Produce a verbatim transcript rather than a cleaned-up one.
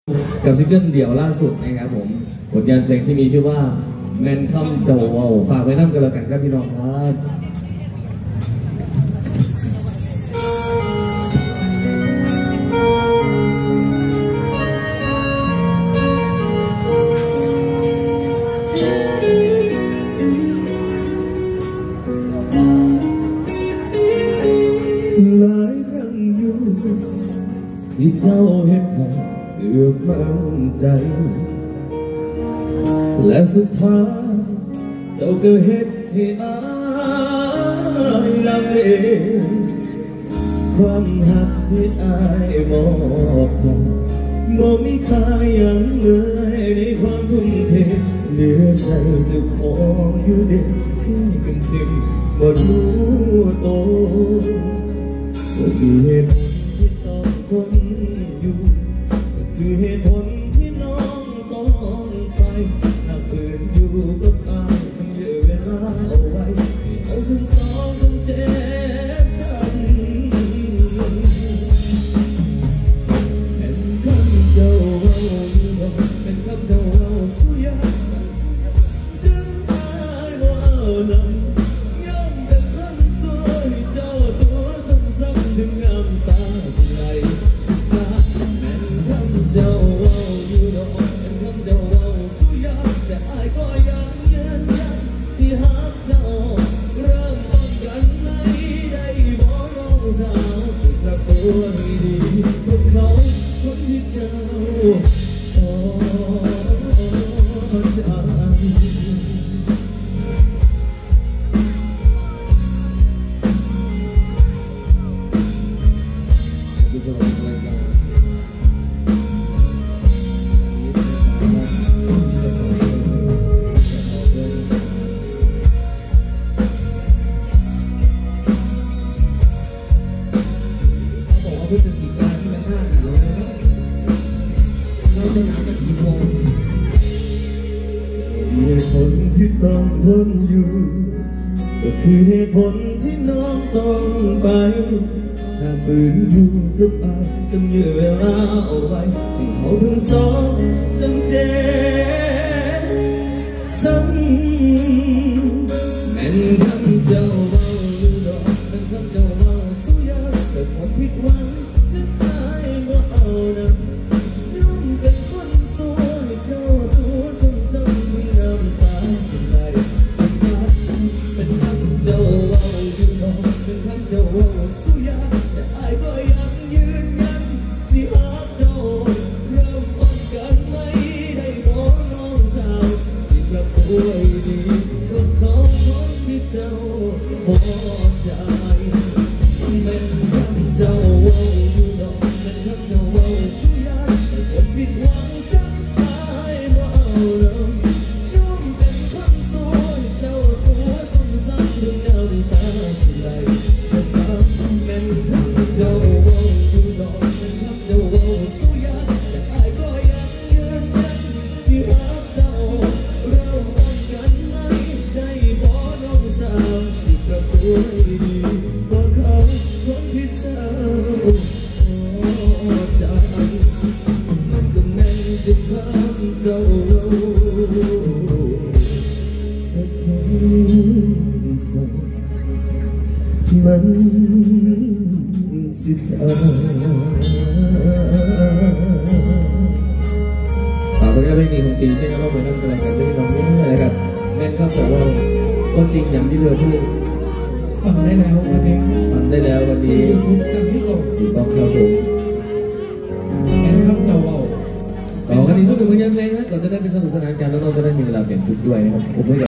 กับซิงเกิลเดี่ยวล่าสุดนะครับผมผลงานเพลงที่มีชื่อว่าแมนคัมเจ้าเว้าฝากไว้น้ำกันแล้วกันครับพี่น้องครับหลายครั้งอยู่ที่เจ้าเห็นผมเกือบมั่นใจและสุดท้ายเจ้าก็เห็นให้อายลำเองความหักที่อายมอบให้บ่มีค่าอย่างเลยในความทุ่มเทเหลือใจเจ้าของอยู่เด็กที่เป็นสิ่งบ่รู้โตก็คือเหตุผลที่ต้องทนอยู่ก็คือเหตุผลที่น้องต้องไปหากฝืนอยู่กับอายฉันเหลือเวลาเอาไว้ให้เอาทั้งสองต้องเจ็บซ้ำเป็นคำเจ้าเว้าอยู่บ่เป็นคำเจ้าเว้าสุยากจึงอายบ่เอานำย้ำเป็นคำสวยเจ้าตัวซ้ำๆถึงน้ำตาสิไหลสาดเป็นคำเจ้าเว้าอยู่ดอกเป็นคำเจ้าเว้าสุยากแต่อายก็ยังยืนยันที่หักเจ้าเริ่มต้นกันไหนได้บ่น้องสาวสุดรักตัวให้ดีพวกเขาคนที่เจ้าขอใจพฤศจิกาที่มันหน้าหนาวนะเราจะหนาวกันกี่โมงเหตุผลที่ต้องทนอยู่ก็คือเหตุผลที่น้องต้องไปหากฝืนอยู่กับอายจะยื้อเวลาเอาไว้ให้เราทั้งสองต้องเจ็บซ้ำแม่นคำเจ้าเว้าอยู่ดอกแม่นคำเจ้าเว้าสุยากแต่ผมผิดหวังจะตายบ่เอานะย้อมเป็นคนสวยเจ้าตัวซ้ำๆที่น้ำตาไหลเป็นคำเจ้าเว้าอยู่ดอกเป็นคำเจ้าเว้าสุยากแต่อายก็ยังยืนยันที่รักเจ้าเริ่มต้นกันไม่ได้บ่น้องสาวที่กลับตัวดีว่าเขาคนที่เจ้าพอใจเป็นคำเจ้าเว้าอยู่ดอกเป็นคำเจ้าเว้าสุยากแต่ผมผิดหวังจังตายบ่เอาเลยย้อมเป็นคนสวยเจ้าตัวซ้ำๆถึงน้ำตาที่ไหลแต่ซ้ำเป็นคำเจ้าเว้าอยู่ดอกเป็นคำเจ้าเว้าสุยากแต่อายก็ยังยืนยันที่รักเจ้าเริ่มต้นกันไม่ได้บ่น้องสาวที่กลับตัวให้ดีว่าเขาคนที่เจ้าพอใจมันก็แม่นที่คำเจ้าเว้าแต่คนสักมันสิตายฝากผลงานเพลงนี้ของปีใช่ไหมเราไปนั่งกระไรกันด้วยน้องเนี่ยนะครับแม่นครับแต่ว่าก็จริงอย่างที่เรือพูดฟังได้แล้ววันนี้ฟังได้แล้ววันนี้ยูทูบกันที่ก่อนถูกต้องครับผมแม่นครับเจ้าเว้าต่อกันอีกสักหนึ่งผลงานเพลงนะก่อนจะได้ไปสนุกสนานกันแล้วเราจะได้มีเวลาเปลี่ยนชุดด้วยนะครับผม